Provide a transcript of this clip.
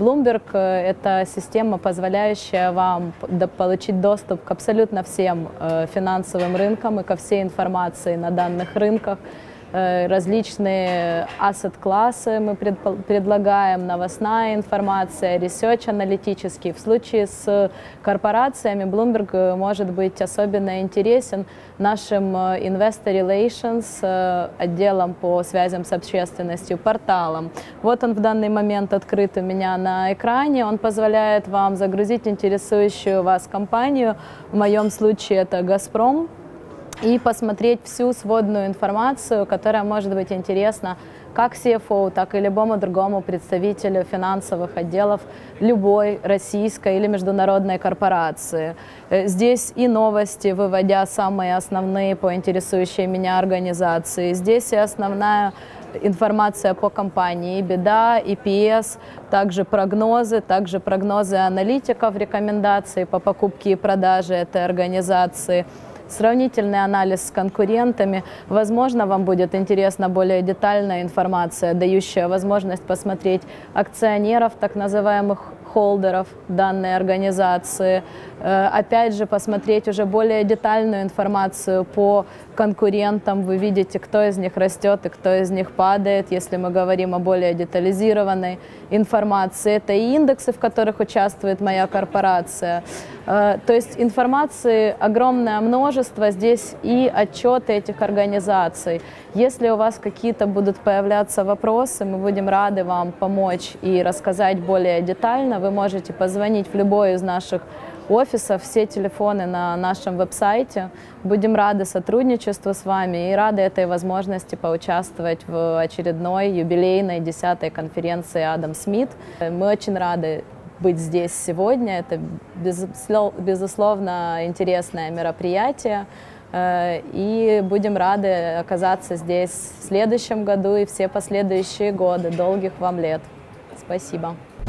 Bloomberg – это система, позволяющая вам получить доступ к абсолютно всем финансовым рынкам и ко всей информации на данных рынках. Различные asset-классы мы предлагаем, новостная информация, research аналитический. В случае с корпорациями Bloomberg может быть особенно интересен нашим Investor Relations, отделом по связям с общественностью, порталом. Вот он в данный момент открыт у меня на экране. Он позволяет вам загрузить интересующую вас компанию, в моем случае это «Газпром», и посмотреть всю сводную информацию, которая может быть интересна как CFO, так и любому другому представителю финансовых отделов любой российской или международной корпорации. Здесь и новости, выводя самые основные по интересующей меня организации. Здесь и основная информация по компании, EBITDA, EPS, также прогнозы аналитиков, рекомендации по покупке и продаже этой организации. Сравнительный анализ с конкурентами. Возможно, вам будет интересна более детальная информация, дающая возможность посмотреть акционеров, так называемых холдеров данной организации. Опять же, посмотреть уже более детальную информацию по конкурентам. Вы видите, кто из них растет и кто из них падает, если мы говорим о более детализированной информации. Это и индексы, в которых участвует моя корпорация. То есть информации огромное множество, здесь и отчеты этих организаций. Если у вас какие-то будут появляться вопросы, мы будем рады вам помочь и рассказать более детально. Вы можете позвонить в любой из наших офисов, все телефоны на нашем веб-сайте. Будем рады сотрудничеству с вами и рады этой возможности поучаствовать в очередной юбилейной 10-й конференции Адам Смит. Мы очень рады быть здесь сегодня. Это, безусловно, интересное мероприятие. И будем рады оказаться здесь в следующем году и все последующие годы. Долгих вам лет. Спасибо.